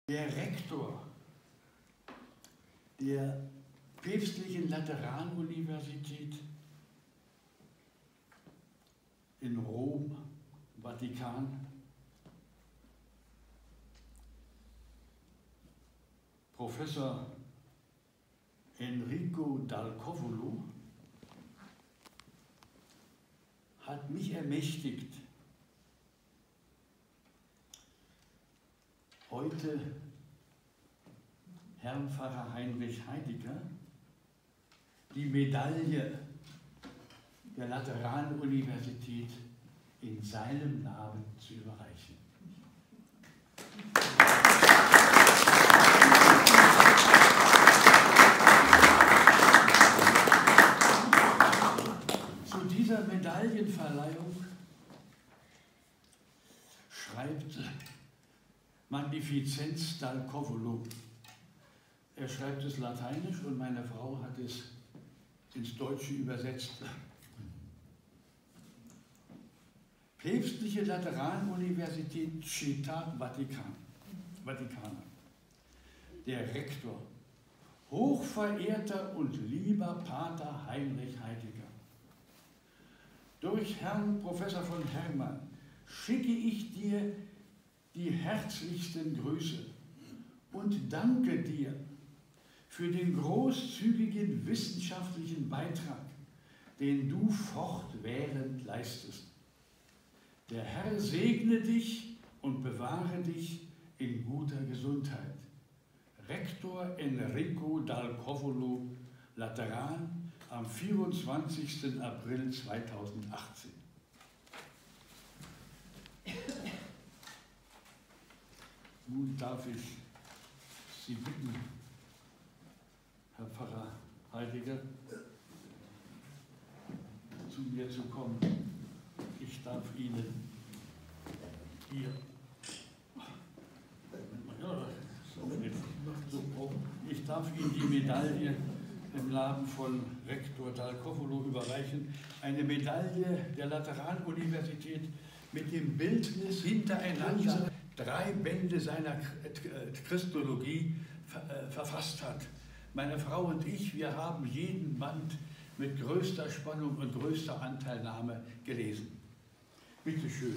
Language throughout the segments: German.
Der Rektor der Päpstlichen Lateranuniversität in Rom, Vatikan, Professor Enrico Dal Covolo, hat mich ermächtigt, heute Herrn Pfarrer Heinrich Heidegger die Medaille der Lateranuniversität in seinem Namen zu überreichen. Zu dieser Medaillenverleihung schreibt Magnificenz Dal Covolo. Er schreibt es lateinisch und meine Frau hat es ins Deutsche übersetzt. Päpstliche Lateranuniversität Città Vaticana. Der Rektor, hochverehrter und lieber Pater Heinrich Heidegger. Durch Herrn Professor von Hermann schicke ich dir die herzlichsten Grüße und danke dir für den großzügigen wissenschaftlichen Beitrag, den du fortwährend leistest. Der Herr segne dich und bewahre dich in guter Gesundheit. Rektor Enrico Dal Covolo, Lateran, am 24. April 2018. Nun darf ich Sie bitten, Herr Pfarrer Heidegger, zu mir zu kommen. Ich darf Ihnen hier, ich darf Ihnen die Medaille im Namen von Rektor Dal Covolo überreichen. Eine Medaille der Lateranuniversität mit dem Bildnis hintereinander 3 Bände seiner Christologie verfasst hat. Meine Frau und ich, wir haben jeden Band mit größter Spannung und größter Anteilnahme gelesen. Bitte schön.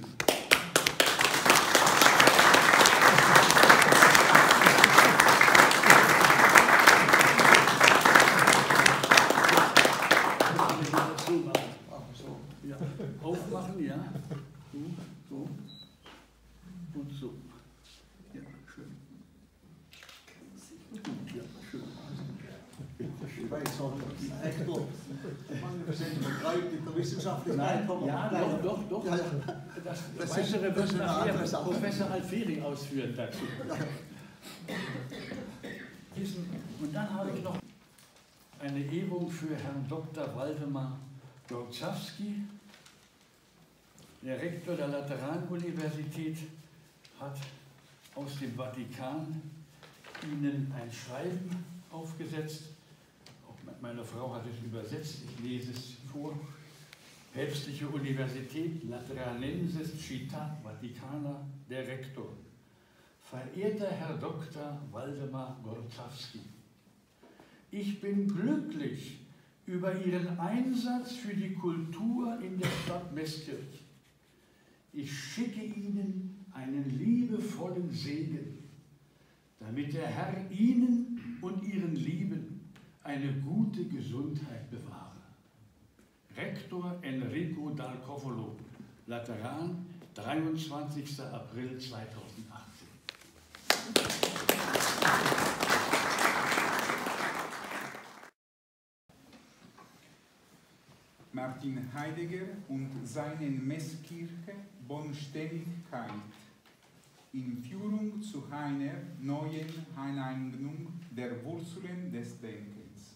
Ja. Aufmachen, ja. So. Und so. Ja, schön. Gut, ja, schön. Nein, ja, doch. Das Weitere wird nachher Professor Alfieri ausführen dazu. Und dann habe ich noch eine Ehrung für Herrn Dr. Waldemar Gorczawski. Der Rektor der Lateranuniversität hat aus dem Vatikan Ihnen ein Schreiben aufgesetzt. Auch meine Frau hat es übersetzt, ich lese es vor. Päpstliche Universität Lateranensis Città Vaticana, der Rektor. Verehrter Herr Dr. Waldemar Gorczawski, ich bin glücklich über Ihren Einsatz für die Kultur in der Stadt Meßkirch. Ich schicke Ihnen einen liebevollen Segen, damit der Herr Ihnen und Ihren Lieben eine gute Gesundheit bewahre. Rektor Enrico Dal Covolo, Lateran, 23. April 2018. Martin Heidegger und seine Messkirche Bodenständigkeit in Führung zu einer neuen Eineignung der Wurzeln des Denkens.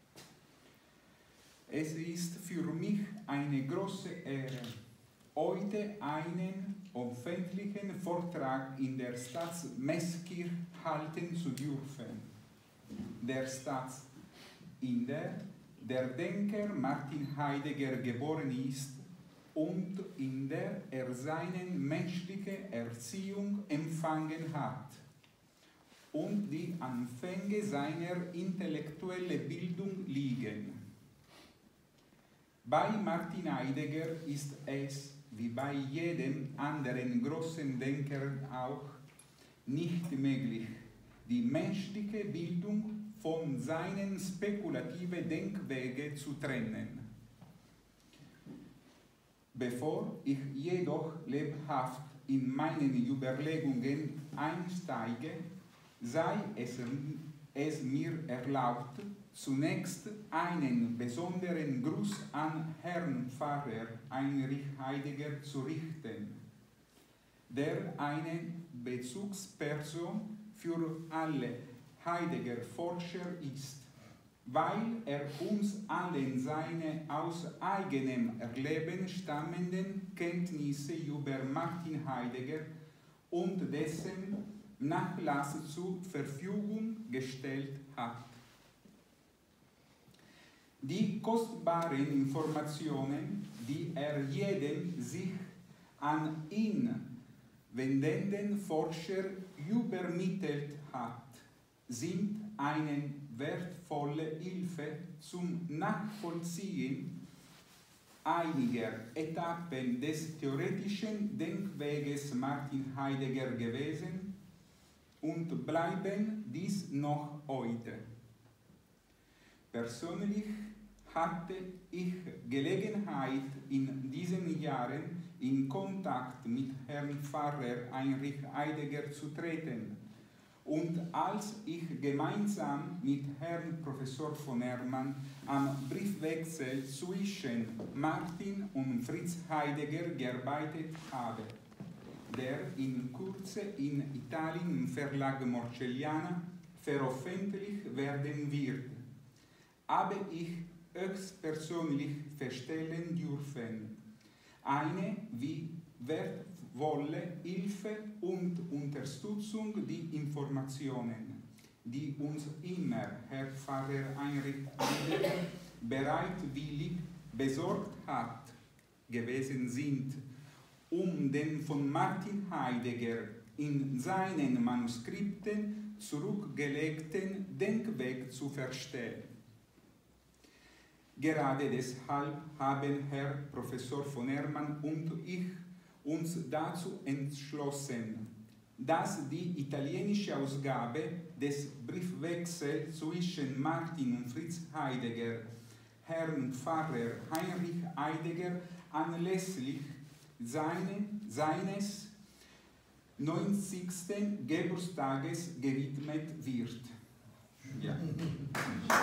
Es ist für mich eine große Ehre, heute einen öffentlichen Vortrag in der Stadt Meßkirch halten zu dürfen. Der Stadt, in der der Denker Martin Heidegger geboren ist und in der er seine menschliche Erziehung empfangen hat und die Anfänge seiner intellektuellen Bildung liegen. Bei Martin Heidegger ist es, wie bei jedem anderen großen Denker auch, nicht möglich, die menschliche Bildung von seinen spekulativen Denkwegen zu trennen. Bevor ich jedoch lebhaft in meine Überlegungen einsteige, sei es mir erlaubt, zunächst einen besonderen Gruß an Herrn Pfarrer Heinrich Heidegger zu richten, der eine Bezugsperson für alle Heidegger-Forscher ist, weil er uns allen seine aus eigenem Erleben stammenden Kenntnisse über Martin Heidegger und dessen Nachlass zur Verfügung gestellt hat. Die kostbaren Informationen, die er jedem sich an ihn wendenden Forscher übermittelt hat, sind eine wertvolle Hilfe zum Nachvollziehen einiger Etappen des theoretischen Denkweges Martin Heidegger gewesen und bleiben dies noch heute. Persönlich hatte ich Gelegenheit, in diesen Jahren in Kontakt mit Herrn Pfarrer Heinrich Heidegger zu treten. Und als ich gemeinsam mit Herrn Professor von Hermann am Briefwechsel zwischen Martin und Fritz Heidegger gearbeitet habe, der in Kürze in Italien im Verlag Morcelliana veröffentlicht werden wird, habe ich höchstpersönlich feststellen dürfen, eine wie wertvolle Hilfe und Unterstützung die Informationen, die uns immer Herr Pfarrer Heinrich Heidegger bereitwillig besorgt hat, gewesen sind, um den von Martin Heidegger in seinen Manuskripten zurückgelegten Denkweg zu verstehen. Gerade deshalb haben Herr Professor von Hermann und ich uns dazu entschlossen, dass die italienische Ausgabe des Briefwechsels zwischen Martin und Fritz Heidegger, Herrn Pfarrer Heinrich Heidegger, anlässlich seines 90. Geburtstages gewidmet wird. Ja.